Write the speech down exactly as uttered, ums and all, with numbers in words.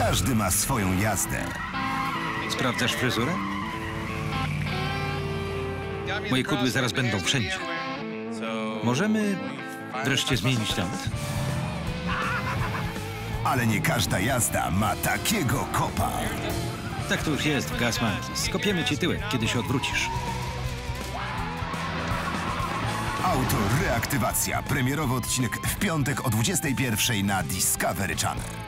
Każdy ma swoją jazdę. Sprawdzasz fryzurę? Moje kudły zaraz będą wszędzie. Możemy wreszcie zmienić temat? Ale nie każda jazda ma takiego kopa. Tak to już jest w Gas Monkey. Skopiemy ci tyłek, kiedy się odwrócisz. Autoreaktywacja. Premierowy odcinek w piątek o dwudziestej pierwszej na Discovery Channel.